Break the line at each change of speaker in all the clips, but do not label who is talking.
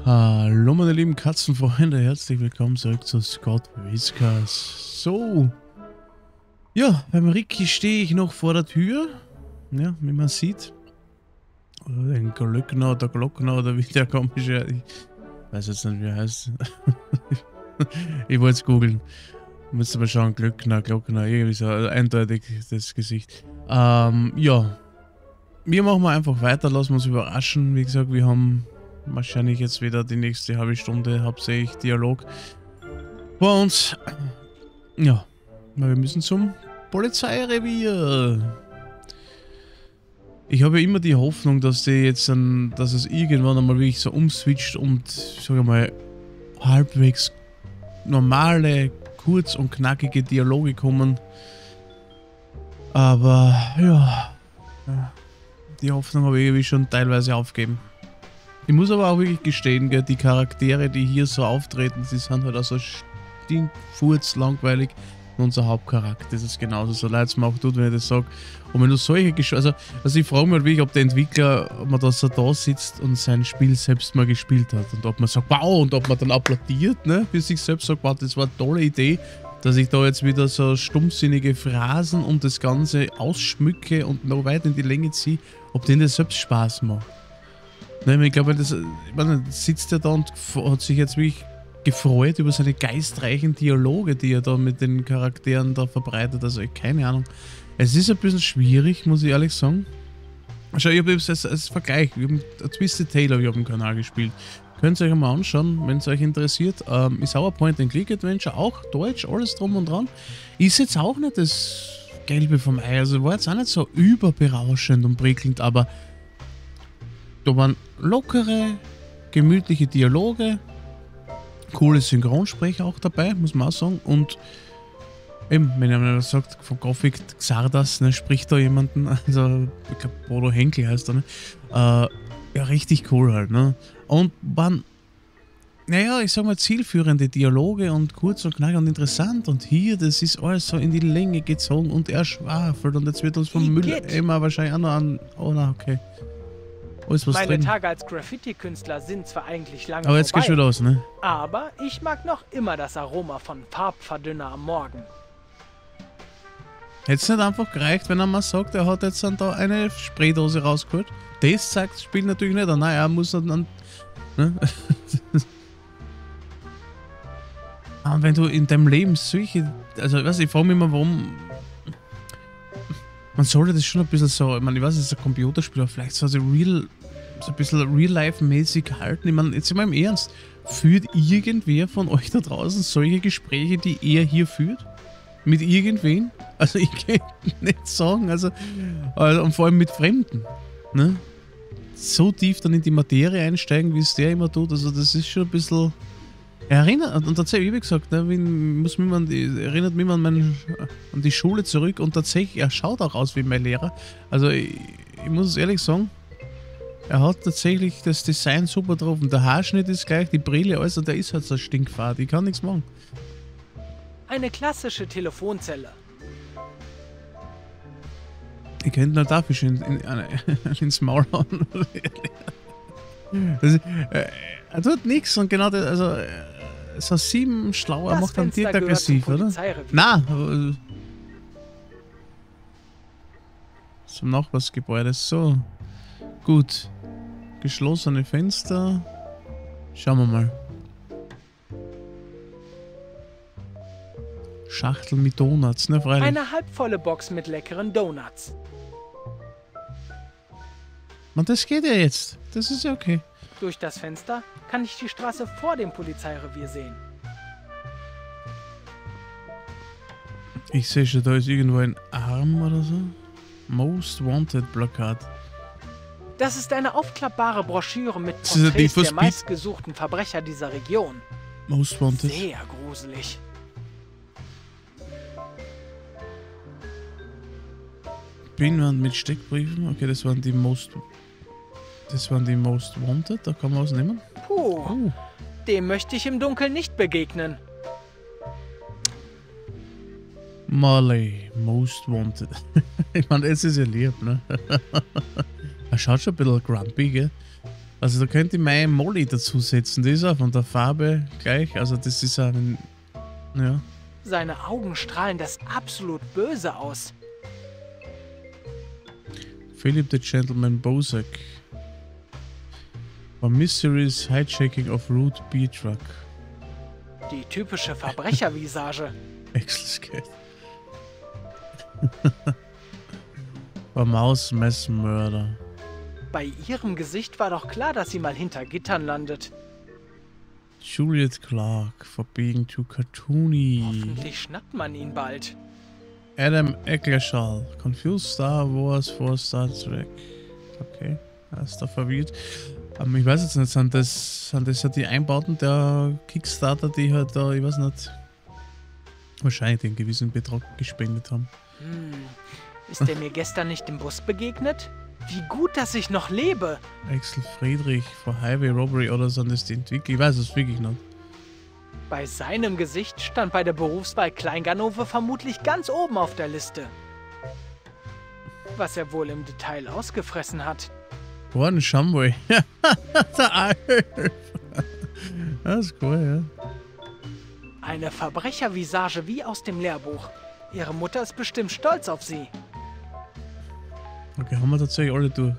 Hallo meine lieben Katzenfreunde, herzlich willkommen zurück zu Scott Whiskers. So, ja, beim Ricky stehe ich noch vor der Tür, ja, wie man sieht. Ein Glöckner oder Glockner oder wie der komische, ich weiß jetzt nicht wie er heißt. Ich wollte es googeln. Müsste mal schauen, Glockner, irgendwie so, also eindeutig das Gesicht. Ja, wir machen einfach weiter, lassen wir uns überraschen. Wie gesagt, wir haben wahrscheinlich jetzt wieder die nächste halbe Stunde hauptsächlich Dialog vor uns. Ja, weil wir müssen zum Polizeirevier. Ich habe ja immer die Hoffnung, dass die jetzt dass es irgendwann einmal wirklich so umswitcht und, sage mal, halbwegs normale, kurz und knackige Dialoge kommen. Aber ja, die Hoffnung habe ich irgendwie schon teilweise aufgegeben. Ich muss aber auch wirklich gestehen, gell, die Charaktere, die hier so auftreten, die sind halt auch so stinkfurz langweilig. Und unser Hauptcharakter, das ist genauso so leid es mir auch tut, wenn ich das sage. Und wenn du solche also ich frage mich halt wirklich, ob der Entwickler, ob man da so da sitzt und sein Spiel selbst mal gespielt hat. Und ob man sagt, wow, und ob man dann applaudiert, ne, für sich selbst sagt, wow, das war eine tolle Idee, dass ich da jetzt wieder so stumpfsinnige Phrasen und das Ganze ausschmücke und noch weit in die Länge ziehe, ob denen das selbst Spaß macht. Nein, ich glaube, sitzt er da und hat sich jetzt wirklich gefreut über seine geistreichen Dialoge, die er da mit den Charakteren da verbreitet. Also, keine Ahnung. Es ist ein bisschen schwierig, muss ich ehrlich sagen. Schau, ich habe jetzt als Vergleich, wir haben Twisted Tale auf dem Kanal gespielt. Könnt ihr euch mal anschauen, wenn es euch interessiert. Ist auch ein Point-and-Click-Adventure, auch Deutsch, alles drum und dran. Ist jetzt auch nicht das Gelbe vom Ei. Also, war jetzt auch nicht so überberauschend und prickelnd, aber da waren lockere, gemütliche Dialoge, coole Synchronsprecher auch dabei, muss man auch sagen. Und eben, wenn jemand sagt, von Gothic Xardas, ne, spricht da jemanden, also ich glaube Bodo Henkel heißt er, ne? Ja, richtig cool halt, ne? Und waren, naja, ich sag mal, zielführende Dialoge und kurz und knackig und interessant. Und hier, das ist alles so in die Länge gezogen und er schwafelt und jetzt wird uns vom Müll immer wahrscheinlich auch noch an. Oh na, okay.
Meine Tage als Graffiti-Künstler sind zwar eigentlich lange
aber jetzt
vorbei,
geht's wieder aus, ne?
aber ich mag noch immer das Aroma von Farbverdünner am Morgen.
Hätte es nicht einfach gereicht, wenn er mal sagt, er hat jetzt dann da eine Spraydose rausgeholt? Das zeigt das Spiel natürlich nicht an. Nein, er muss dann. Ne? Und wenn du in deinem Leben solche. Also, ich weiß, ich frage mich immer, warum. Man sollte das schon ein bisschen so, ich meine, ich weiß, es ist ein Computerspiel, aber vielleicht so ein bisschen Real-Life-mäßig halten. Ich meine, jetzt mal im Ernst, führt irgendwer von euch da draußen solche Gespräche, die er hier führt? Mit irgendwen? Also ich kann nicht sagen, also und vor allem mit Fremden, ne? So tief dann in die Materie einsteigen, wie es der immer tut, also das ist schon ein bisschen. Erinnert, und tatsächlich, wie gesagt, ne, erinnert mich an die Schule zurück und tatsächlich, er schaut auch aus wie mein Lehrer. Also ich muss es ehrlich sagen, er hat tatsächlich das Design super drauf und der Haarschnitt ist gleich, die Brille, also der ist halt so stinkfad, ich kann nichts machen.
Eine klassische Telefonzelle.
Ich könnte einen Tafelfisch ins Maul hauen. Er tut nichts und genau das, also so 7 Schlauer macht dann direkt aggressiv, oder? Nein! Zum Nachbarsgebäude, so. Gut. Geschlossene Fenster. Schauen wir mal. Schachtel mit Donuts, ne, freilich.
Eine halbvolle Box mit leckeren Donuts.
Man, das geht ja jetzt. Das ist ja okay.
Durch das Fenster kann ich die Straße vor dem Polizeirevier sehen.
Ich sehe schon, da ist irgendwo ein Arm oder so. Most Wanted Plakat.
Das ist eine aufklappbare Broschüre mit Porträts der meistgesuchten Verbrecher dieser Region.
Most Wanted.
Sehr gruselig.
Pinwand mit Steckbriefen. Okay, das waren die Most Wanted. Da kann man was nehmen.
Puh, dem möchte ich im Dunkeln nicht begegnen.
Marley, Most Wanted. Ich meine, es ist ja lieb, ne? Er schaut schon ein bisschen grumpy, gell? Also da könnte ich meine Molly dazusetzen. Die ist auch von der Farbe gleich. Also das ist ein... Ja.
Seine Augen strahlen das absolut Böse aus.
Philip the Gentleman Bozak. For Mysterious Hijacking of Root B Truck.
Die typische Verbrechervisage.
Excellent. For Mouse Mass Murder.
Bei ihrem Gesicht war doch klar, dass sie mal hinter Gittern landet.
Juliet Clark for being too cartoony.
Hoffentlich schnappt man ihn bald.
Adam Eccleshall. Confused Star Wars for Star Trek. Okay, er ist da verwirrt. Aber ich weiß jetzt nicht, sind das ja die Einbauten der Kickstarter, die halt da, ich weiß nicht, wahrscheinlich den gewissen Betrag gespendet haben.
Ist der mir gestern nicht im Bus begegnet? Wie gut, dass ich noch lebe.
Axel Friedrich for Highway Robbery oder sind das die Entwickler? Ich weiß es wirklich nicht.
Bei seinem Gesicht stand bei der Berufswahl Kleinganove vermutlich ganz oben auf der Liste. Was er wohl im Detail ausgefressen hat.
Gordon Shumway. Der Alf. Das ist cool, ja.
Eine Verbrechervisage wie aus dem Lehrbuch. Ihre Mutter ist bestimmt stolz auf sie.
Okay, haben wir tatsächlich alle durch.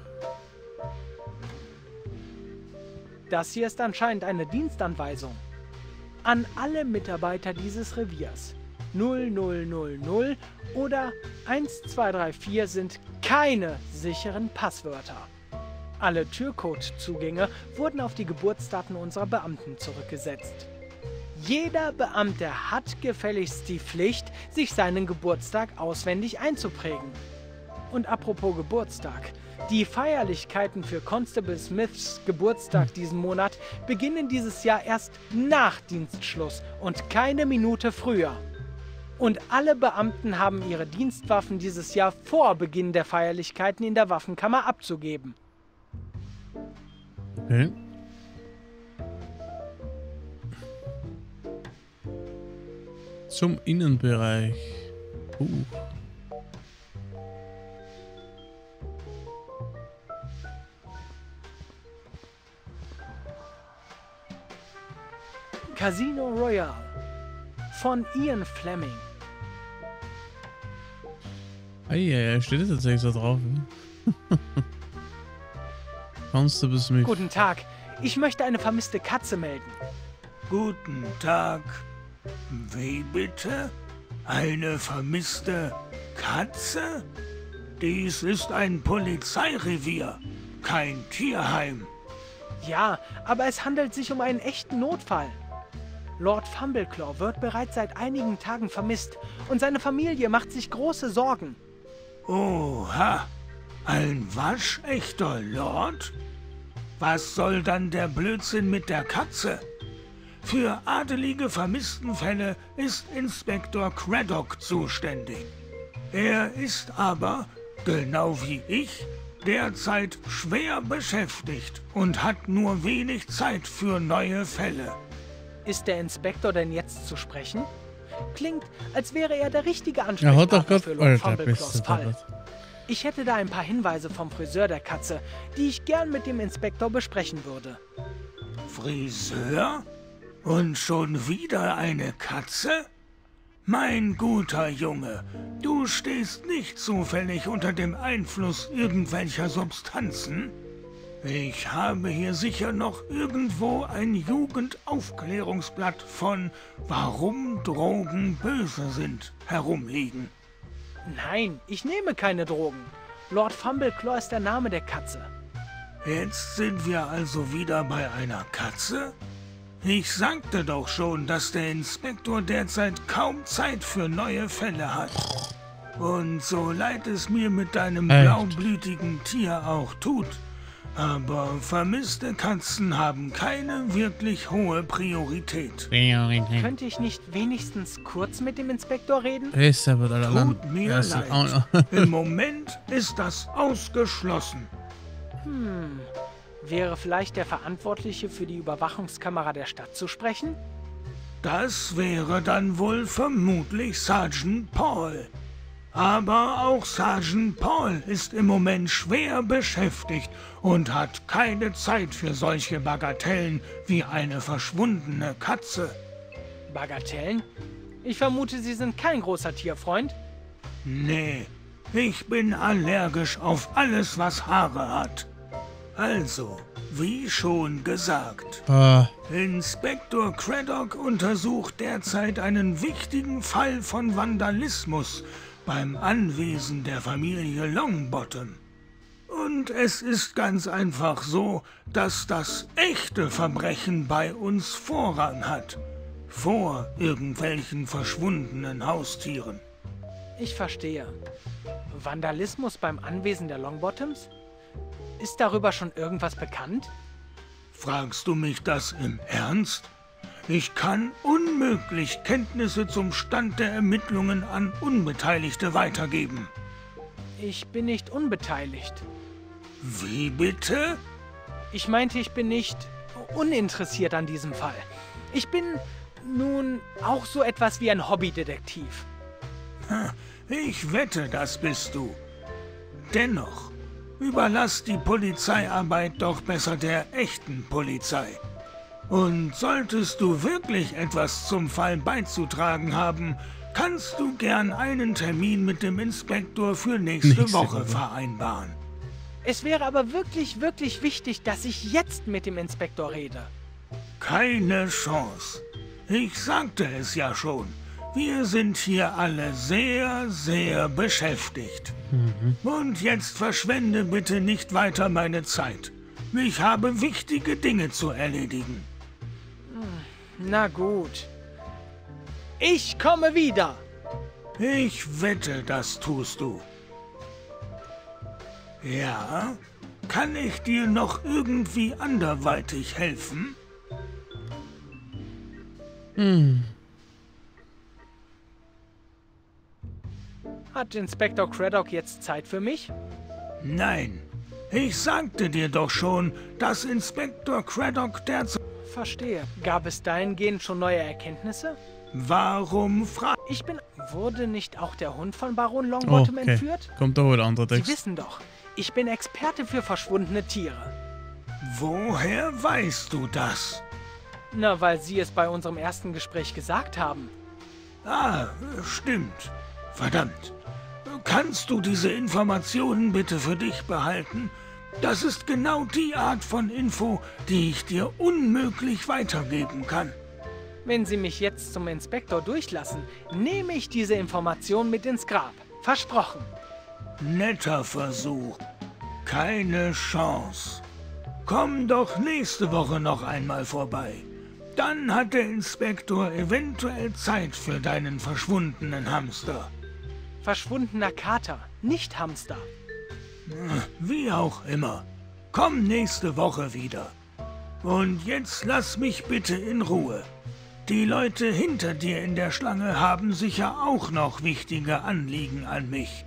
Das hier ist anscheinend eine Dienstanweisung. An alle Mitarbeiter dieses Reviers. 0000 oder 1234 sind keine sicheren Passwörter. Alle Türcode-Zugänge wurden auf die Geburtsdaten unserer Beamten zurückgesetzt. Jeder Beamte hat gefälligst die Pflicht, sich seinen Geburtstag auswendig einzuprägen. Und apropos Geburtstag. Die Feierlichkeiten für Constable Smiths Geburtstag diesen Monat beginnen dieses Jahr erst nach Dienstschluss und keine Minute früher. Und alle Beamten haben ihre Dienstwaffen dieses Jahr vor Beginn der Feierlichkeiten in der Waffenkammer abzugeben.
Okay. Zum Innenbereich.
Casino Royale von Ian Fleming.
Ja, steht das tatsächlich so drauf. Ne? Constable Smith.
Guten Tag, ich möchte eine vermisste Katze melden.
Guten Tag. Wie bitte? Eine vermisste Katze? Dies ist ein Polizeirevier, kein Tierheim.
Ja, aber es handelt sich um einen echten Notfall. Lord Fumbleclaw wird bereits seit einigen Tagen vermisst und seine Familie macht sich große Sorgen.
Oha, ein waschechter Lord? Was soll dann der Blödsinn mit der Katze? Für adelige Vermisstenfälle ist Inspektor Craddock zuständig. Er ist aber, genau wie ich, derzeit schwer beschäftigt und hat nur wenig Zeit für neue Fälle.
Ist der Inspektor denn jetzt zu sprechen? Klingt, als wäre er der richtige
Er hat
Ansprechpartner
doch
für
gerade
Lord Fumbleclaws Fall. Ich hätte da ein paar Hinweise vom Friseur der Katze, die ich gern mit dem Inspektor besprechen würde.
Friseur? Und schon wieder eine Katze? Mein guter Junge, du stehst nicht zufällig unter dem Einfluss irgendwelcher Substanzen? Ich habe hier sicher noch irgendwo ein Jugendaufklärungsblatt von Warum Drogen böse sind herumliegen.
Nein, ich nehme keine Drogen. Lord Fumbleclaw ist der Name der Katze.
Jetzt sind wir also wieder bei einer Katze? Ich sagte doch schon, dass der Inspektor derzeit kaum Zeit für neue Fälle hat. Und so leid es mir mit deinem blaublütigen Tier auch tut, aber vermisste Katzen haben keine wirklich hohe Priorität.
Könnte ich nicht wenigstens kurz mit dem Inspektor reden?
Tut mir leid. Im Moment ist das ausgeschlossen.
Wäre vielleicht der Verantwortliche für die Überwachungskamera der Stadt zu sprechen?
Das wäre dann wohl vermutlich Sergeant Paul. Aber auch Sergeant Paul ist im Moment schwer beschäftigt und hat keine Zeit für solche Bagatellen wie eine verschwundene Katze.
Bagatellen? Ich vermute, Sie sind kein großer Tierfreund.
Nee, ich bin allergisch auf alles, was Haare hat. Also, wie schon gesagt, Inspektor Craddock untersucht derzeit einen wichtigen Fall von Vandalismus beim Anwesen der Familie Longbottom. Und es ist ganz einfach so, dass das echte Verbrechen bei uns Vorrang hat, vor irgendwelchen verschwundenen Haustieren.
Ich verstehe. Vandalismus beim Anwesen der Longbottoms? Ist darüber schon irgendwas bekannt?
Fragst du mich das im Ernst? Ich kann unmöglich Kenntnisse zum Stand der Ermittlungen an Unbeteiligte weitergeben.
Ich bin nicht unbeteiligt.
Wie bitte?
Ich meinte, ich bin nicht uninteressiert an diesem Fall. Ich bin nun auch so etwas wie ein Hobbydetektiv.
Ich wette, das bist du. Dennoch, überlass die Polizeiarbeit doch besser der echten Polizei. Und solltest du wirklich etwas zum Fall beizutragen haben, kannst du gern einen Termin mit dem Inspektor für nächste Woche vereinbaren.
Es wäre aber wirklich, wirklich wichtig, dass ich jetzt mit dem Inspektor rede.
Keine Chance. Ich sagte es ja schon. Wir sind hier alle sehr, sehr beschäftigt. Und jetzt verschwende bitte nicht weiter meine Zeit. Ich habe wichtige Dinge zu erledigen.
Na gut. Ich komme wieder.
Ich wette, das tust du. Ja? Kann ich dir noch irgendwie anderweitig helfen?
Hat Inspektor Craddock jetzt Zeit für mich?
Nein. Ich sagte dir doch schon, dass Inspektor Craddock derzeit...
Verstehe. Gab es dahingehend schon neue Erkenntnisse?
Warum
Ich bin... Wurde nicht auch der Hund von Baron Longbottom entführt?
Kommt da wohl ein anderer
Sie
Text.
wissen doch, ich bin Experte für verschwundene Tiere.
Woher weißt du das?
Na, weil Sie es bei unserem ersten Gespräch gesagt haben.
Ah, stimmt. Verdammt. Kannst du diese Informationen bitte für dich behalten? Das ist genau die Art von Info, die ich dir unmöglich weitergeben kann.
Wenn Sie mich jetzt zum Inspektor durchlassen, nehme ich diese Information mit ins Grab. Versprochen.
Netter Versuch. Keine Chance. Komm doch nächste Woche noch einmal vorbei. Dann hat der Inspektor eventuell Zeit für deinen verschwundenen Hamster.
Verschwundener Kater, nicht Hamster.
Wie auch immer. Komm nächste Woche wieder. Und jetzt lass mich bitte in Ruhe. Die Leute hinter dir in der Schlange haben sicher auch noch wichtige Anliegen an mich.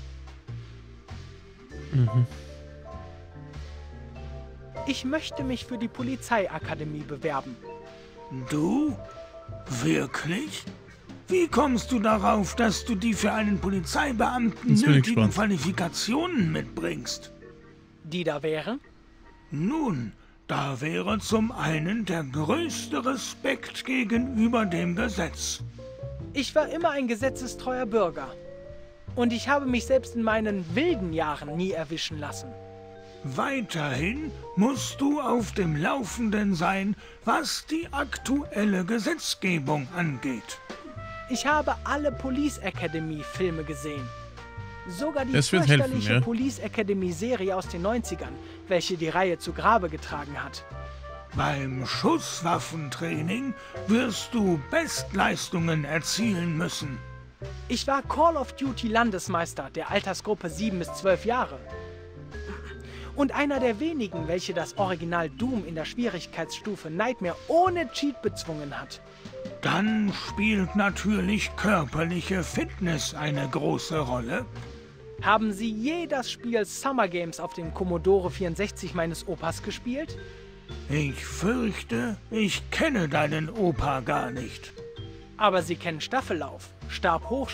Ich möchte mich für die Polizeiakademie bewerben.
Du? Wirklich? Wie kommst du darauf, dass du die für einen Polizeibeamten
Jetzt bin ich
nötigen
gespannt.
Qualifikationen mitbringst?
Die da wäre?
Nun, da wäre zum einen der größte Respekt gegenüber dem Gesetz.
Ich war immer ein gesetzestreuer Bürger. Und ich habe mich selbst in meinen wilden Jahren nie erwischen lassen.
Weiterhin musst du auf dem Laufenden sein, was die aktuelle Gesetzgebung angeht.
Ich habe alle Police Academy Filme gesehen. Sogar die
Das wird
fürchterliche
helfen, ja.
Police Academy Serie aus den 90ern, welche die Reihe zu Grabe getragen hat.
Beim Schusswaffentraining wirst du Bestleistungen erzielen müssen.
Ich war Call of Duty Landesmeister der Altersgruppe 7 bis 12 Jahre. Und einer der wenigen, welche das Original Doom in der Schwierigkeitsstufe Nightmare ohne Cheat bezwungen hat.
Dann spielt natürlich körperliche Fitness eine große Rolle.
Haben Sie je das Spiel Summer Games auf dem Commodore 64 meines Opas gespielt?
Ich fürchte, ich kenne deinen Opa gar nicht.
Aber Sie kennen Staffellauf, Stabhochsprung,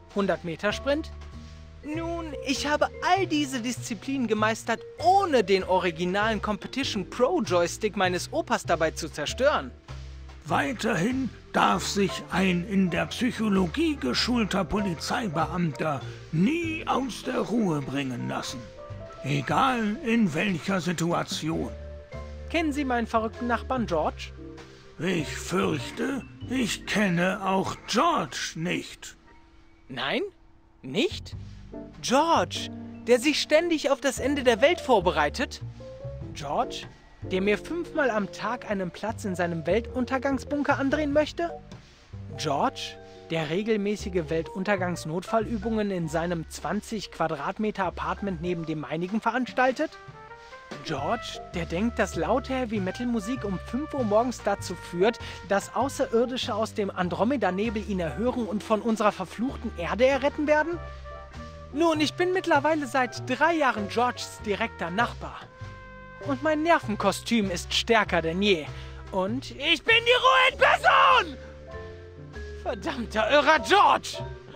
100-Meter-Sprint? Nun, ich habe all diese Disziplinen gemeistert, ohne den originalen Competition Pro Joystick meines Opas dabei zu zerstören.
Weiterhin darf sich ein in der Psychologie geschulter Polizeibeamter nie aus der Ruhe bringen lassen. Egal in welcher Situation.
Kennen Sie meinen verrückten Nachbarn George?
Ich fürchte, ich kenne auch George nicht.
Nein? Nicht? George, der sich ständig auf das Ende der Welt vorbereitet? George, der mir 5-mal am Tag einen Platz in seinem Weltuntergangsbunker andrehen möchte? George, der regelmäßige Weltuntergangsnotfallübungen in seinem 20 Quadratmeter Apartment neben dem meinigen veranstaltet? George, der denkt, dass laute Heavy-Metal-Musik um 5 Uhr morgens dazu führt, dass Außerirdische aus dem Andromeda-Nebel ihn erhören und von unserer verfluchten Erde erretten werden? Nun, ich bin mittlerweile seit 3 Jahren Georges direkter Nachbar. Und mein Nervenkostüm ist stärker denn je. Und ich bin die Ruhe in Person! Verdammter irrer George!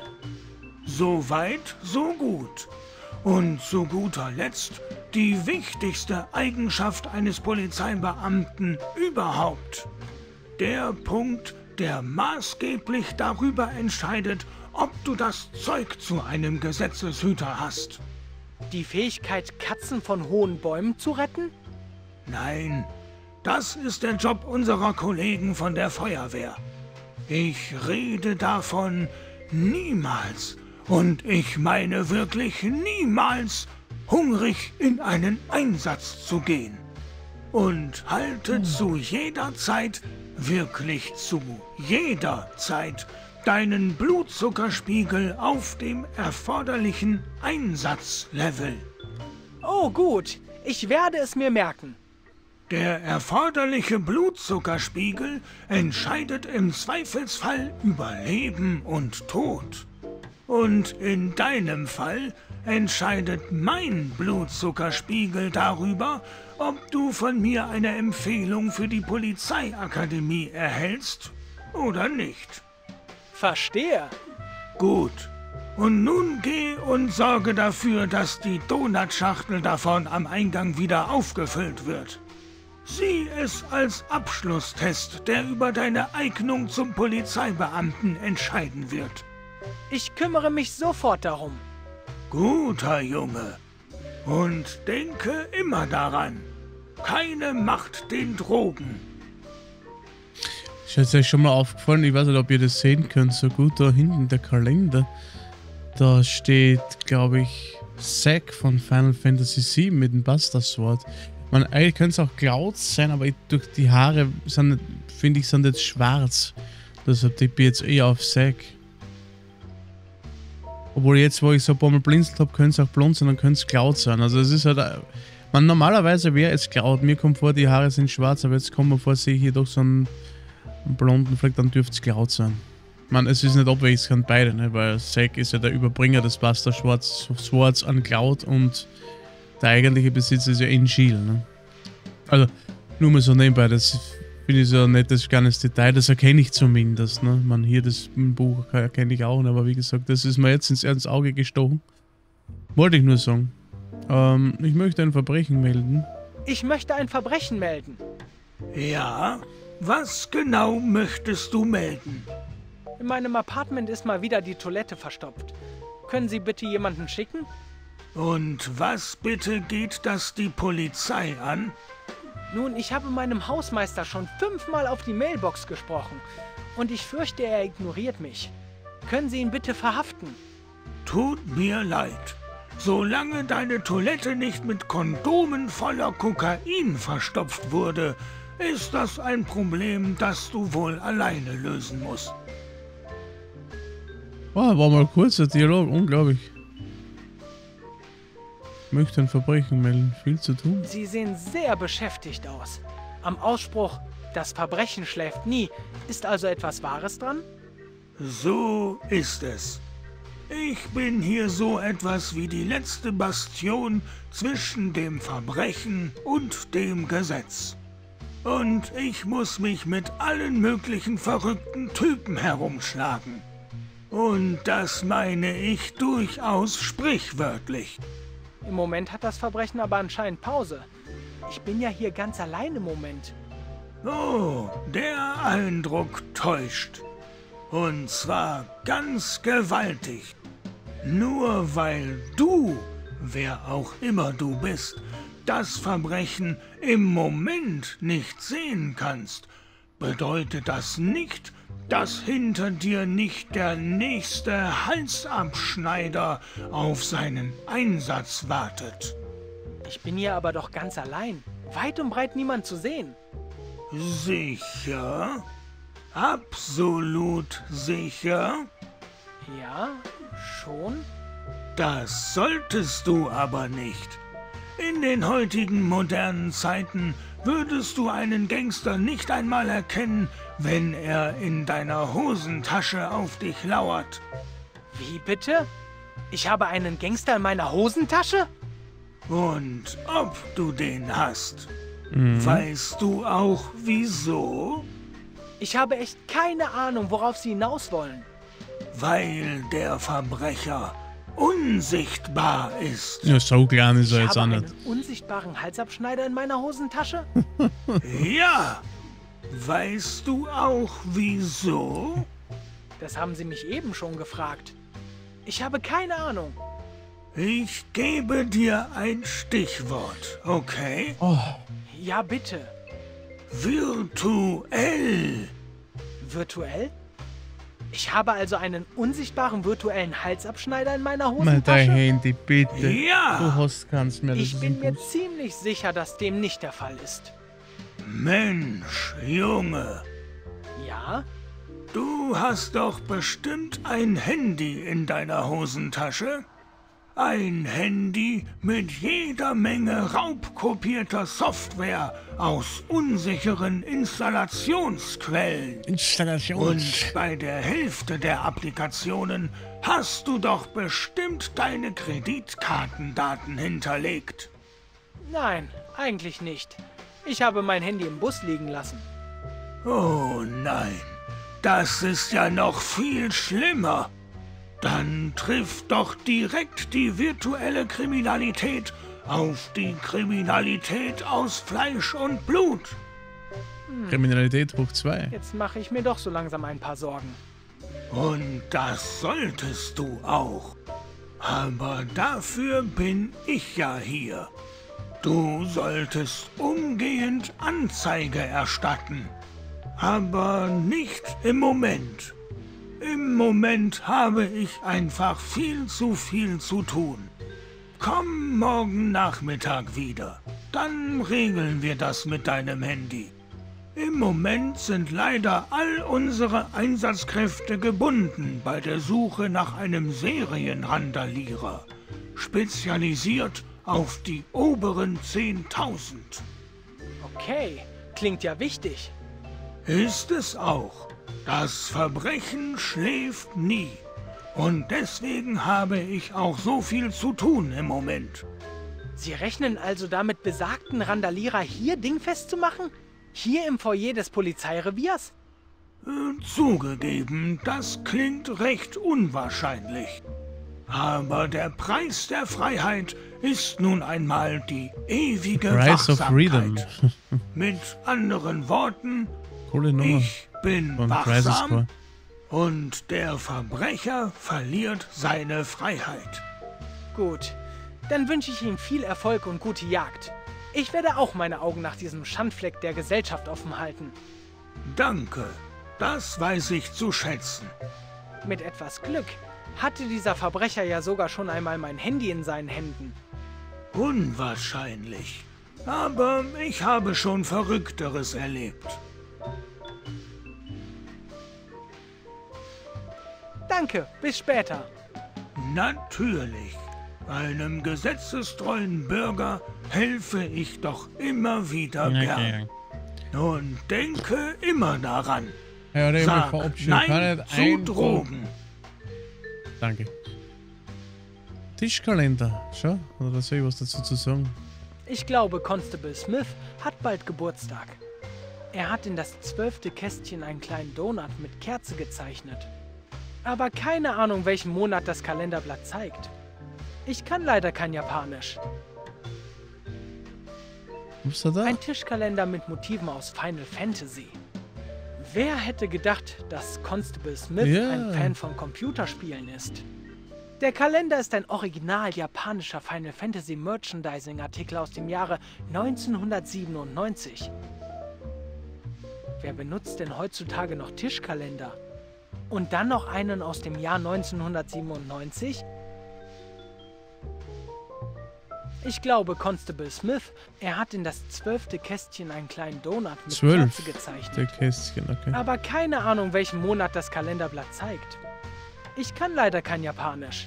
So weit, so gut. Und zu guter Letzt die wichtigste Eigenschaft eines Polizeibeamten überhaupt. Der Punkt, der maßgeblich darüber entscheidet, ob du das Zeug zu einem Gesetzeshüter hast.
Die Fähigkeit, Katzen von hohen Bäumen zu retten?
Nein, das ist der Job unserer Kollegen von der Feuerwehr. Ich rede davon, niemals, und ich meine wirklich niemals, hungrig in einen Einsatz zu gehen. Und halte zu jeder Zeit, wirklich zu jeder Zeit, deinen Blutzuckerspiegel auf dem erforderlichen Einsatzlevel.
Oh gut, ich werde es mir merken.
Der erforderliche Blutzuckerspiegel entscheidet im Zweifelsfall über Leben und Tod. Und in deinem Fall entscheidet mein Blutzuckerspiegel darüber, ob du von mir eine Empfehlung für die Polizeiakademie erhältst oder nicht.
Verstehe.
Gut. Und nun geh und sorge dafür, dass die Donutschachtel davon am Eingang wieder aufgefüllt wird. Sieh es als Abschlusstest, der über deine Eignung zum Polizeibeamten entscheiden wird.
Ich kümmere mich sofort darum.
Guter Junge. Und denke immer daran, keine Macht den Drogen.
Ist jetzt euch schon mal aufgefallen, ich weiß nicht, ob ihr das sehen könnt, so gut da hinten der Kalender. Da steht, glaube ich, Zack von Final Fantasy VII mit dem Buster Sword. Man, eigentlich könnte es auch Clouds sein, aber durch die Haare sind, finde ich, sind jetzt schwarz. Deshalb tippe ich jetzt eher auf Zack. Obwohl jetzt, wo ich so ein paar Mal blinzelt habe, könnte es auch blond sein, dann könnte es Cloud sein. Also es ist halt, man, normalerweise wäre es Cloud. Mir kommt vor, die Haare sind schwarz, aber jetzt kommt mir vor, sehe ich hier doch so einen blonden Fleck, dann dürfte es Cloud sein. Man, es ist nicht abwechselnd beide, ne? Weil Zack ist ja der Überbringer des Buster Swords an Cloud und der eigentliche Besitzer ist ja Angeal, ne? Also, nur mal so nebenbei, das finde ich so ein nettes kleines Detail, das erkenne ich zumindest, ne? Man, hier das Buch erkenne ich auch, ne? Aber wie gesagt, das ist mir jetzt ins Auge gestochen. Wollte ich nur sagen. Ich möchte ein Verbrechen melden.
Ich möchte ein Verbrechen melden.
Ja? Was genau möchtest du melden?
In meinem Apartment ist mal wieder die Toilette verstopft. Können Sie bitte jemanden schicken?
Und was bitte geht das die Polizei an?
Nun, ich habe meinem Hausmeister schon 5-mal auf die Mailbox gesprochen. Und ich fürchte, er ignoriert mich. Können Sie ihn bitte verhaften?
Tut mir leid. Solange deine Toilette nicht mit Kondomen voller Kokain verstopft wurde, ist das ein Problem, das du wohl alleine lösen musst.
Oh, war mal ein kurzer Dialog, unglaublich. Ich möchte ein Verbrechen melden, viel zu tun.
Sie sehen sehr beschäftigt aus. Am Ausspruch, das Verbrechen schläft nie, ist also etwas Wahres dran?
So ist es. Ich bin hier so etwas wie die letzte Bastion zwischen dem Verbrechen und dem Gesetz. Und ich muss mich mit allen möglichen verrückten Typen herumschlagen. Und das meine ich durchaus sprichwörtlich.
Im Moment hat das Verbrechen aber anscheinend Pause. Ich bin ja hier ganz allein im Moment.
Oh, der Eindruck täuscht. Und zwar ganz gewaltig. Nur weil du, wer auch immer du bist, das Verbrechen im Moment nicht sehen kannst, bedeutet das nicht, dass hinter dir nicht der nächste Halsabschneider auf seinen Einsatz wartet.
Ich bin hier aber doch ganz allein. Weit und breit niemand zu sehen.
Sicher? Absolut sicher?
Ja, schon?
Das solltest du aber nicht. In den heutigen modernen Zeiten würdest du einen Gangster nicht einmal erkennen, wenn er in deiner Hosentasche auf dich lauert.
Wie bitte? Ich habe einen Gangster in meiner Hosentasche?
Und ob du den hast, weißt du auch wieso?
Ich habe echt keine Ahnung, worauf Sie hinaus wollen.
Weil der Verbrecher unsichtbar ist.
Ja, so klein ist er
Ich
jetzt auch
habe
nicht.
einen unsichtbaren Halsabschneider in meiner Hosentasche?
Ja, weißt du auch wieso?
Das haben Sie mich eben schon gefragt. Ich habe keine Ahnung.
Ich gebe dir ein Stichwort, okay?
Oh,
Ja, bitte.
Virtuell.
Virtuell? Ich habe also einen unsichtbaren virtuellen Halsabschneider in meiner
mal dein
Hosentasche?
Handy, bitte. Du
Ja,
hast keins mehr. Das
Ich
ist
bin
ein
mir
Bus.
ziemlich sicher, dass dem nicht der Fall ist.
Mensch, Junge,
Ja?
du hast doch bestimmt ein Handy in deiner Hosentasche? Ein Handy mit jeder Menge raubkopierter Software aus unsicheren Installationsquellen. Und bei der Hälfte der Applikationen hast du doch bestimmt deine Kreditkartendaten hinterlegt.
Nein, eigentlich nicht. Ich habe mein Handy im Bus liegen lassen.
Oh nein, das ist ja noch viel schlimmer. Dann trifft doch direkt die virtuelle Kriminalität auf die Kriminalität aus Fleisch und Blut.
Kriminalität hoch 2.
Jetzt mache ich mir doch so langsam ein paar Sorgen.
Und das solltest du auch. Aber dafür bin ich ja hier. Du solltest umgehend Anzeige erstatten. Aber nicht im Moment. Im Moment habe ich einfach viel zu viel zu tun. Komm morgen Nachmittag wieder. Dann regeln wir das mit deinem Handy. Im Moment sind leider all unsere Einsatzkräfte gebunden bei der Suche nach einem Serienrandalierer. Spezialisiert auf die oberen 10.000.
Okay, klingt ja wichtig.
Ist es auch. Das Verbrechen schläft nie. Und deswegen habe ich auch so viel zu tun im Moment.
Sie rechnen also damit, besagten Randalierer hier dingfest zu machen? Hier im Foyer des Polizeireviers?
Zugegeben, das klingt recht unwahrscheinlich. Aber der Preis der Freiheit ist nun einmal die ewige
Price of Freedom.
Wachsamkeit. Mit anderen Worten,
Coole Nummer.
ich bin
Von Crisis
wachsam
Core.
und der Verbrecher verliert seine Freiheit.
Gut, dann wünsche ich Ihnen viel Erfolg und gute Jagd. Ich werde auch meine Augen nach diesem Schandfleck der Gesellschaft offen halten.
Danke, das weiß ich zu schätzen.
Mit etwas Glück hatte dieser Verbrecher ja sogar schon einmal mein Handy in seinen Händen.
Unwahrscheinlich. Aber ich habe schon Verrückteres erlebt.
Danke, bis später.
Natürlich. Einem gesetzestreuen Bürger helfe ich doch immer wieder gern. Und denke immer daran.
Ja, der
Sag
verabschiedet
Nein
nicht
zu
ein
Drogen.
Danke. Tischkalender, schau, oder was soll ich was dazu zu sagen?
Ich glaube, Constable Smith hat bald Geburtstag. Er hat in das 12. Kästchen einen kleinen Donut mit Kerze gezeichnet. Aber keine Ahnung, welchen Monat das Kalenderblatt zeigt. Ich kann leider kein Japanisch.
Was ist da?
Ein Tischkalender mit Motiven aus Final Fantasy. Wer hätte gedacht, dass Constable Smith ein Fan von Computerspielen ist? Der Kalender ist ein original japanischer Final Fantasy Merchandising Artikel aus dem Jahre 1997. Wer benutzt denn heutzutage noch Tischkalender? Und dann noch einen aus dem Jahr 1997? Ich glaube, Constable Smith, er hat in das 12. Kästchen einen kleinen Donut mit Kerze gezeichnet.
Der Kästchen, okay.
Aber keine Ahnung, welchen Monat das Kalenderblatt zeigt. Ich kann leider kein Japanisch.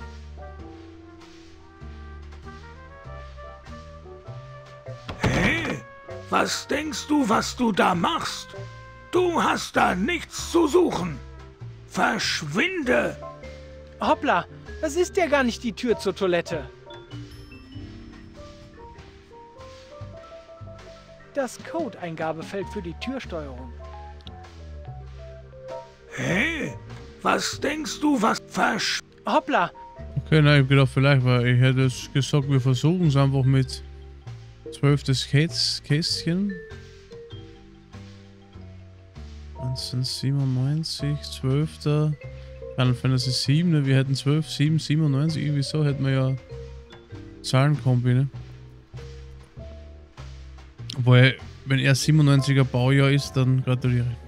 Hey, was denkst du, was du da machst? Du hast da nichts zu suchen. Verschwinde!
Hoppla, das ist ja gar nicht die Tür zur Toilette. Das Code-Eingabefeld für die Türsteuerung.
Hey, was denkst du, was
Hoppla!
Okay, nein, ich hab gedacht, vielleicht, weil ich hätte es gesagt, wir versuchen es einfach mit 12. Kästchen. 1997, 12. Final Fantasy 7, ne? Wir hätten 12, 7, 97, irgendwie so hätten wir ja Zahlenkombi, ne? Obwohl, wenn er 97er Baujahr ist, dann gratuliere ich.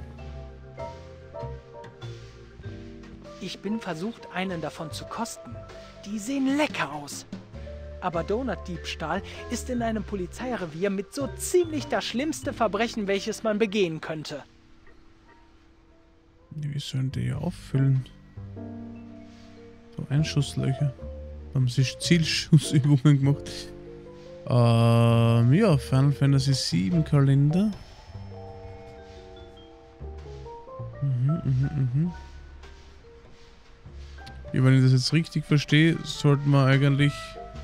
Ich bin versucht, einen davon zu kosten. Die sehen lecker aus. Aber Donut-Diebstahl ist in einem Polizeirevier mit so ziemlich das schlimmste Verbrechen, welches man begehen könnte.
Wie sollen die ja auffüllen? So Einschusslöcher. Da haben sie Zielschussübungen gemacht. Ja, Final Fantasy 7 Kalender. Ja, wenn ich das jetzt richtig verstehe, sollten wir eigentlich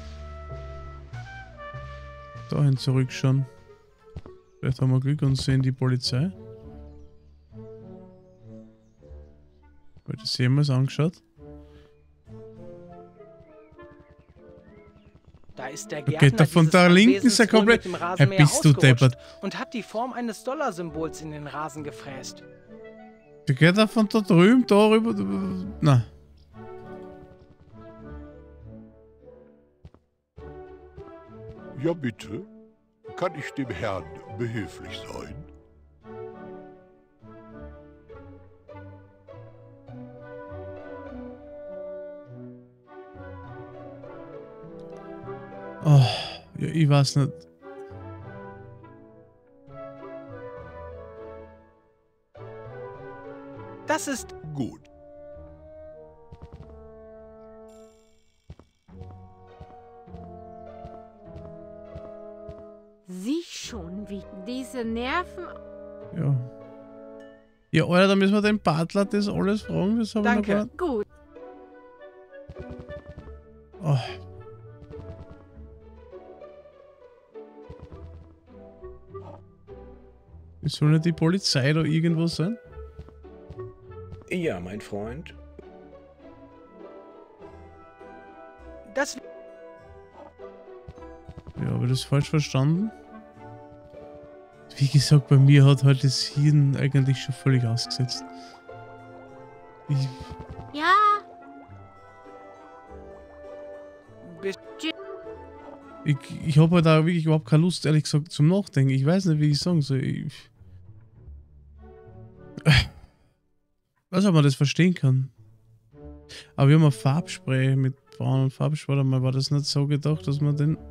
dahin zurückschauen. Vielleicht haben wir Glück und sehen die Polizei. Weil das sehen wir es angeschaut.
Da ist der
Okay,
Gärtner
da von da linken ist er komplett. Hey, bist du deppert.
Und hat die Form eines Dollarsymbols in den Rasen gefräst.
Der geht da von da drüben, da rüber. Na.
Ja, bitte. Kann ich dem Herrn behilflich sein?
Oh, ja, ich weiß nicht.
Das ist...
Gut.
Sieh schon, wie diese Nerven...
Ja. Ja, Alter, da müssen wir den Butler das alles fragen. Das haben
Danke.
wir noch gar...
Gut.
Oh. Wie soll nicht die Polizei da irgendwo sein?
Ja, mein Freund.
Das...
Ja, habe ich das falsch verstanden? Wie gesagt, bei mir hat halt das Hirn eigentlich schon völlig ausgesetzt.
Ja.
Ich habe halt da wirklich überhaupt keine Lust, ehrlich gesagt, zum Nachdenken. Ich weiß nicht, wie ich sagen soll. Ich weiß nicht, ob man das verstehen kann. Aber wir haben ein Farbspray mit braunen Farbspray. Warte mal, war das nicht so gedacht, dass man den...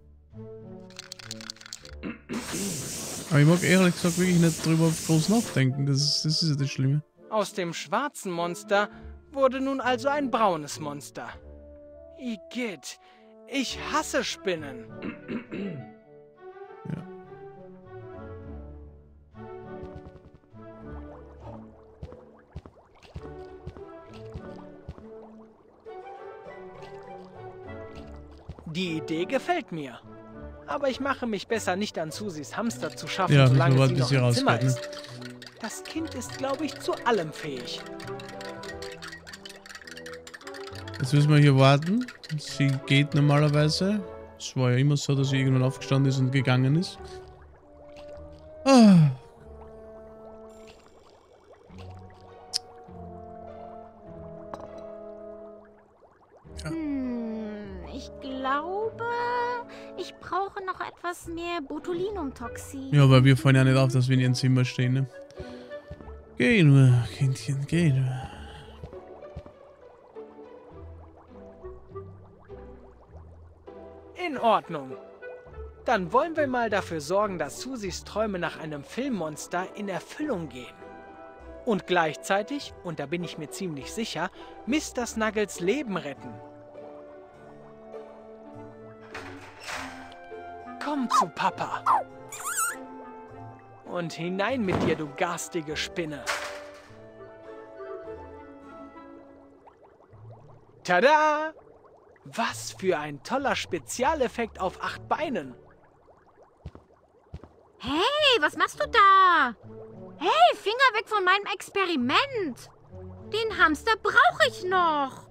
Aber ich mag ehrlich gesagt wirklich nicht drüber groß nachdenken. Das ist ja das Schlimme.
Aus dem schwarzen Monster wurde nun also ein braunes Monster. Igitt, ich hasse Spinnen.
Ja.
Die Idee gefällt mir. Aber ich mache mich besser nicht an Susis Hamster zu schaffen,
Ja,
solange
nur
sie
bis
noch
sie
im Zimmer
rausgeht, ne?
ist. Das Kind ist, glaube ich, zu allem fähig.
Jetzt müssen wir hier warten. Sie geht normalerweise. Es war ja immer so, dass sie irgendwann aufgestanden ist und gegangen ist. Ah.
Ich glaube, ich brauche noch etwas mehr Botulinumtoxin.
Ja, aber wir fallen ja nicht auf, dass wir in ihrem Zimmer stehen, ne? Geh nur, Kindchen, geh nur.
In Ordnung. Dann wollen wir mal dafür sorgen, dass Susys Träume nach einem Filmmonster in Erfüllung gehen. Und gleichzeitig, und da bin ich mir ziemlich sicher, Mr. Snuggles Leben retten. Komm zu Papa. Und hinein mit dir, du garstige Spinne. Tada! Was für ein toller Spezialeffekt auf 8 Beinen.
Hey, was machst du da? Hey, Finger weg von meinem Experiment. Den Hamster brauche ich noch.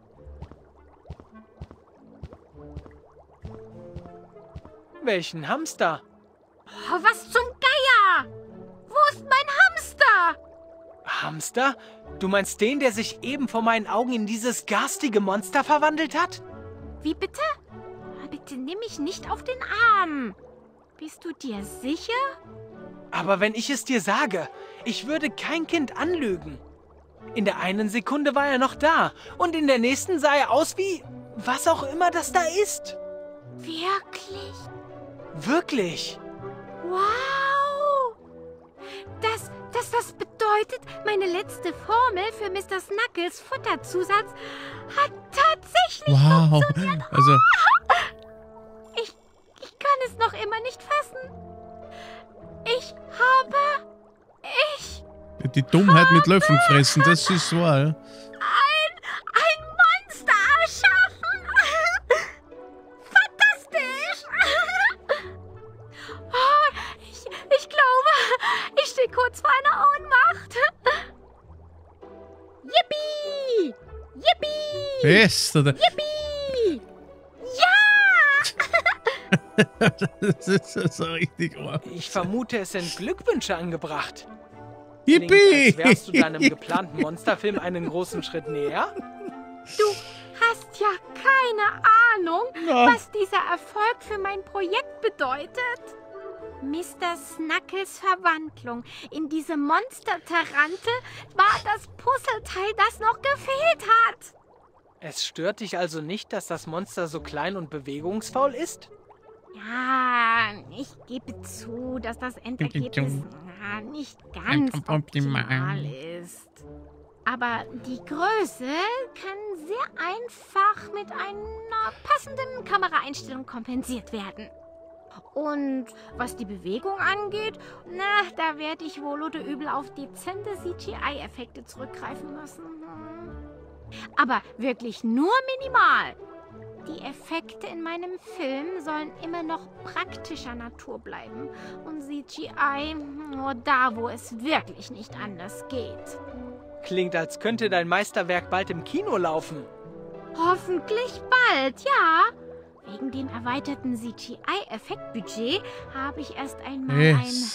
Welchen Hamster?
Oh, was zum Geier? Wo ist mein Hamster?
Hamster? Du meinst den, der sich eben vor meinen Augen in dieses garstige Monster verwandelt hat?
Wie bitte? Bitte nimm mich nicht auf den Arm. Bist du dir sicher?
Aber wenn ich es dir sage, ich würde kein Kind anlügen. In der einen Sekunde war er noch da und in der nächsten sah er aus wie was auch immer das da ist.
Wirklich?
Wirklich?
Wow! Das bedeutet, meine letzte Formel für Mr. Snuggles Futterzusatz hat tatsächlich funktioniert.
Also,
Ich kann es noch immer nicht fassen.
die Dummheit mit Löffeln fressen, das ist wahr.
Ein Monster erschaffen. Fantastisch. Oh, ich glaube, ich stehe kurz vor einer Ohnmacht. Yippie! Yippie!
Best, oder?
Yippie! Ja!
Das ist so richtig wahr.
Ich vermute, es sind Glückwünsche angebracht. Klingt,
Yippie!
als wärst du deinem geplanten Monsterfilm einen großen Schritt näher.
Du hast ja keine Ahnung, was dieser Erfolg für mein Projekt bedeutet. Mr. Snuggles Verwandlung in diese Monster-Tarantel war das Puzzleteil, das noch gefehlt hat.
Es stört dich also nicht, dass das Monster so klein und bewegungsfaul ist?
Ja, ich gebe zu, dass das Endergebnis nicht ganz optimal ist. Aber die Größe kann sehr einfach mit einer passenden Kameraeinstellung kompensiert werden. Und was die Bewegung angeht, na, da werde ich wohl oder übel auf dezente CGI-Effekte zurückgreifen müssen. Aber wirklich nur minimal. Die Effekte in meinem Film sollen immer noch praktischer Natur bleiben. Und CGI nur da, wo es wirklich nicht anders geht.
Klingt, als könnte dein Meisterwerk bald im Kino laufen.
Hoffentlich bald, ja. Wegen dem erweiterten CGI-Effektbudget habe ich erst einmal ein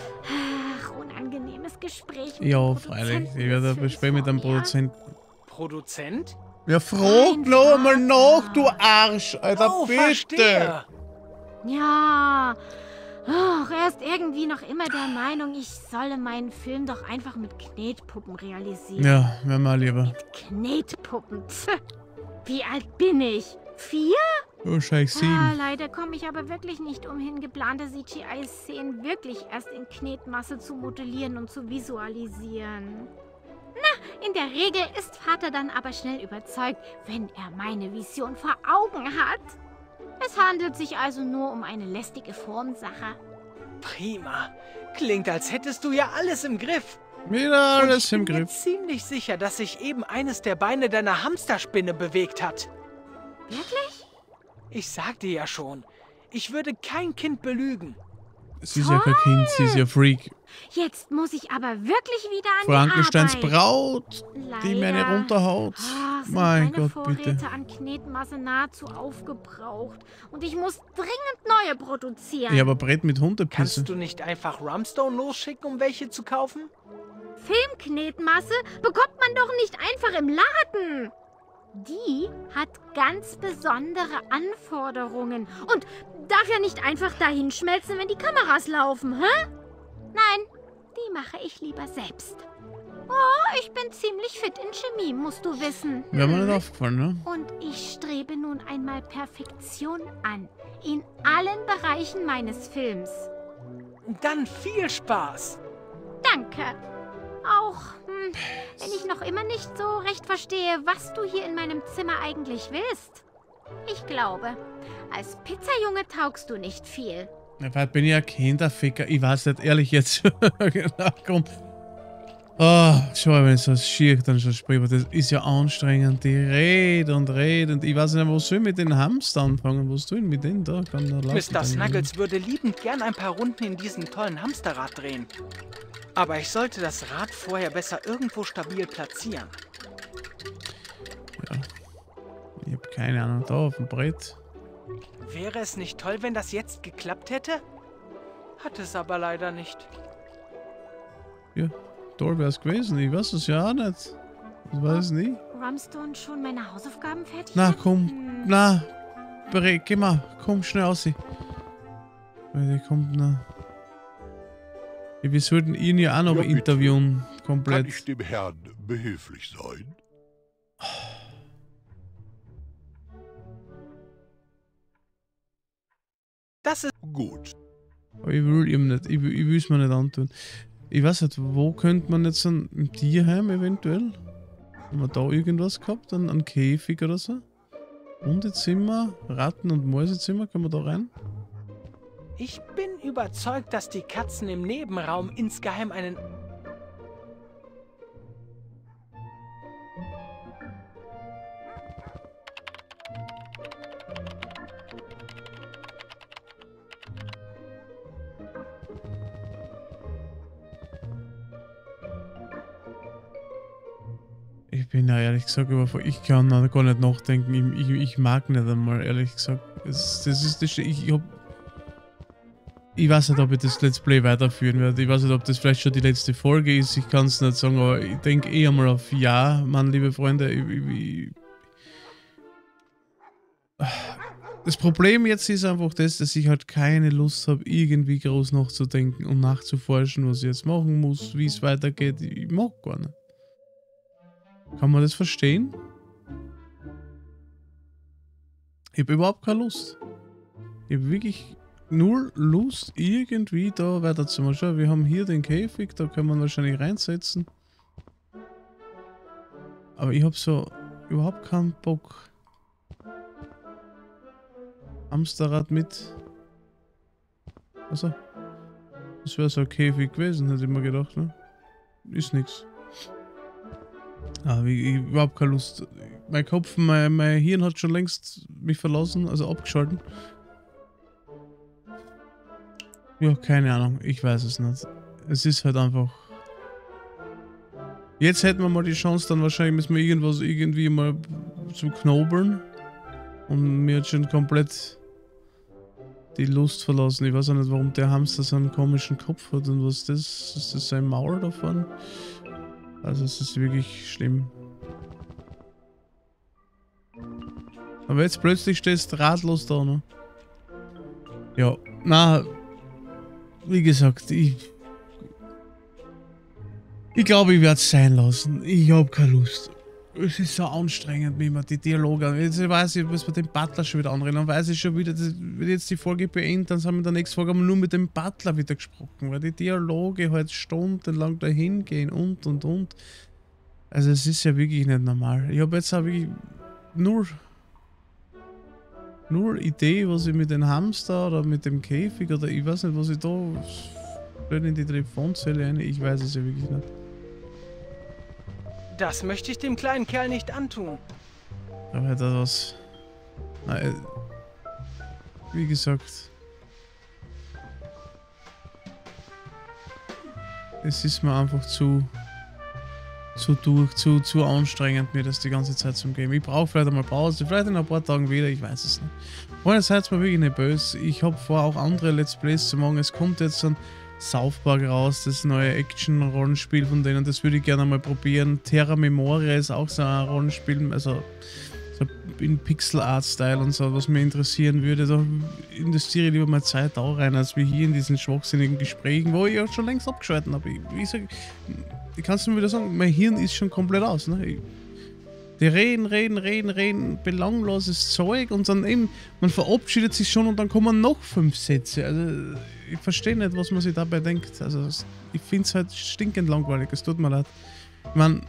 unangenehmes Gespräch mit
Ja,
dem
freilich.
Produzenten
Ich werde
des
besprechen mit dem
Films vor mir.
Produzenten.
Produzent?
Ja, frag noch mal nach, du Arsch, Alter,
Oh,
bitte.
verstehe.
Ja. Och, er ist irgendwie noch immer der Meinung, ich solle meinen Film doch einfach mit Knetpuppen realisieren.
Ja, wäre mal lieber.
Knetpuppen. Pff. Wie alt bin ich? 4?
Wahrscheinlich 7.
Leider komme ich aber wirklich nicht umhin, geplante CGI-Szenen wirklich erst in Knetmasse zu modellieren und zu visualisieren. Na, in der Regel ist Vater dann aber schnell überzeugt, wenn er meine Vision vor Augen hat. Es handelt sich also nur um eine lästige Formsache.
Prima. Klingt, als hättest du ja alles im Griff.
Wieder
Und
alles im
ich bin mir
Griff.
ziemlich sicher, dass sich eben eines der Beine deiner Hamsterspinne bewegt hat.
Wirklich?
Ich sagte ja schon, ich würde kein Kind belügen.
Sie ist ja kein Kind, sie ist ja Freak.
Jetzt muss ich aber wirklich wieder an
Frankensteins
die Arbeit.
Braut, die mir eine runterhaut.
Sind
Mein
meine
Gott,
Vorräte
bitte.
an Knetmasse nahezu aufgebraucht. Und ich muss dringend neue produzieren.
Ja, aber Brett mit Hundepisse.
Kannst du nicht einfach Rumstone losschicken, um welche zu kaufen?
Filmknetmasse bekommt man doch nicht einfach im Laden. Die hat ganz besondere Anforderungen und darf ja nicht einfach dahinschmelzen, wenn die Kameras laufen, hä? Nein, die mache ich lieber selbst. Oh, ich bin ziemlich fit in Chemie, musst du wissen.
Wäre mir nicht aufgefallen, ne?
Und ich strebe nun einmal Perfektion an. In allen Bereichen meines Films.
Dann viel Spaß.
Danke. Auch wenn ich noch immer nicht so recht verstehe, was du hier in meinem Zimmer eigentlich willst. Ich glaube, als Pizzajunge taugst du nicht viel.
Ja, weil bin ich ja Kinderficker. Ich weiß nicht, ehrlich jetzt. Genau, komm. Oh, schau, wenn ich so schier dann schon spreche. Das ist ja anstrengend. Die redet und redet. Ich weiß nicht, wo soll ich mit den Hamster anfangen? Was tun mit denen da?
Mr. Snuggles würde liebend gern ein paar Runden in diesem tollen Hamsterrad drehen. Aber ich sollte das Rad vorher besser irgendwo stabil platzieren.
Ja. Ich habe keine Ahnung, da auf dem Brett.
Wäre es nicht toll, wenn das jetzt geklappt hätte? Hat es aber leider nicht.
Ja, toll wäre es gewesen. Ich weiß es ja auch nicht. Ich weiß nie.
Rumstone schon meine Hausaufgaben fertig?
Na, komm. Na, geh mal. Komm schnell raus. Weil die kommt noch. Ja, wir sollten ihn ja auch noch
Ja, bitte.
interviewen.
Kann
Komplett.
ich dem Herrn behilflich sein?
Das ist
Gut.
Aber ich will ihm nicht. Ich will es mir nicht antun. Ich weiß nicht, wo könnte man jetzt im Tierheim eventuell? Haben wir da irgendwas gehabt? Einen Käfig oder so? Hundezimmer, Ratten- und Mäusezimmer, können wir da rein?
Ich bin überzeugt, dass die Katzen im Nebenraum insgeheim einen...
Ich bin ja ehrlich gesagt überfordert. Ich kann da gar nicht nachdenken. Ich mag nicht einmal, ehrlich gesagt. Ich weiß nicht, ob ich das Let's Play weiterführen werde. Ich weiß nicht, ob das vielleicht schon die letzte Folge ist. Ich kann es nicht sagen, aber ich denke eh einmal auf ja, meine liebe Freunde. Das Problem jetzt ist einfach das, dass ich halt keine Lust habe, irgendwie groß nachzudenken und nachzuforschen, was ich jetzt machen muss, wie es weitergeht. Ich mag gar nicht. Kann man das verstehen? Ich habe überhaupt keine Lust. Ich habe wirklich null Lust, irgendwie da weiterzumachen. Schau, wir haben hier den Käfig, da kann man wahrscheinlich reinsetzen. Aber ich habe so überhaupt keinen Bock. Hamsterrad mit. Also, das wäre so ein Käfig gewesen, hätte ich mir gedacht, ne? Ist nix. Aber ich überhaupt keine Lust. Mein Kopf, mein Hirn hat schon längst mich verlassen, also abgeschalten. Ja, keine Ahnung, ich weiß es nicht. Es ist halt einfach... Jetzt hätten wir mal die Chance, dann wahrscheinlich müssen wir irgendwas irgendwie mal zu knobeln. Und mir hat schon komplett die Lust verlassen. Ich weiß auch nicht, warum der Hamster so einen komischen Kopf hat und was das... Ist das sein Maul davon? Also es ist wirklich schlimm. Aber jetzt plötzlich stehst du ratlos da, ne? Ja, na, wie gesagt, ich glaube, ich werde es sein lassen. Ich habe keine Lust. Es ist so anstrengend, wie man die Dialoge... Jetzt weiß ich, was wir den Butler schon wieder anreden. Dann weiß ich schon wieder, wenn jetzt die Folge beendet, dann haben wir in der nächsten Folge nur mit dem Butler wieder gesprochen, weil die Dialoge halt stundenlang dahin gehen und. Also es ist ja wirklich nicht normal. Ich habe jetzt auch wirklich nur Idee, was ich mit dem Hamster oder mit dem Käfig oder ich weiß nicht, was ich da in die Telefonzelle rein. Ich weiß es ja wirklich nicht.
Das möchte ich dem kleinen Kerl nicht antun.
Aber hat er was... Nein, wie gesagt... Es ist mir einfach zu anstrengend, mir das die ganze Zeit zu geben. Ich brauche vielleicht einmal Pause, vielleicht in ein paar Tagen wieder, ich weiß es nicht. Freunde, seid mir wirklich nicht böse. Ich habe vor, auch andere Let's Plays zu machen. Es kommt jetzt ein South Park raus, das neue Action-Rollenspiel von denen, das würde ich gerne mal probieren. Terra Memoria ist auch so ein Rollenspiel, also so in Pixel-Art-Style und so, was mich interessieren würde. Da investiere ich lieber mal Zeit auch rein, als wie hier in diesen schwachsinnigen Gesprächen, wo ich auch schon längst abgeschalten habe. Ich kann es nur wieder sagen, mein Hirn ist schon komplett aus. Ne? Die reden, belangloses Zeug und dann eben, man verabschiedet sich schon und dann kommen noch 5 Sätze. Also ich verstehe nicht, was man sich dabei denkt. Also ich finde es halt stinkend langweilig, es tut mir leid. Ich meine,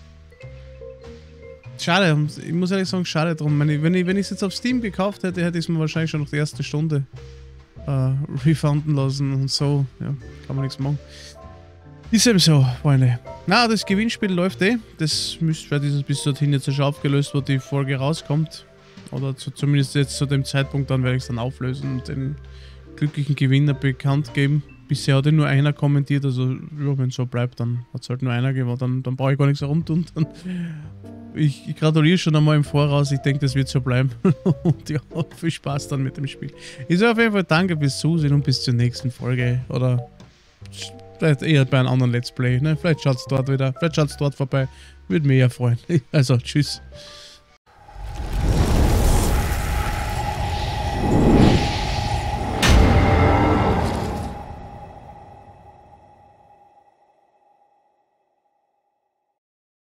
schade, ich muss ehrlich sagen, schade drum. Wenn ich es jetzt auf Steam gekauft hätte, hätte ich es mir wahrscheinlich schon nach der ersten Stunde refunden lassen und so. Ja, kann man nichts machen. Ist eben so, Freunde. Na, das Gewinnspiel läuft eh. Das müsste bis dorthin jetzt schon aufgelöst, wo die Folge rauskommt. Oder zumindest jetzt zu dem Zeitpunkt, dann werde ich es dann auflösen und den glücklichen Gewinner bekannt geben. Bisher hat nur einer kommentiert, also ja, wenn es so bleibt, dann hat es halt nur einer gewonnen. Dann brauche ich gar nichts herumtun. Ich gratuliere schon einmal im Voraus. Ich denke, das wird so bleiben. Und ja, viel Spaß dann mit dem Spiel. Ich sage auf jeden Fall danke fürs Zusehen und bis zur nächsten Folge. Oder vielleicht eher bei einem anderen Let's Play. Ne? Vielleicht schaut es dort vorbei. Würde mich eher freuen. Also, tschüss.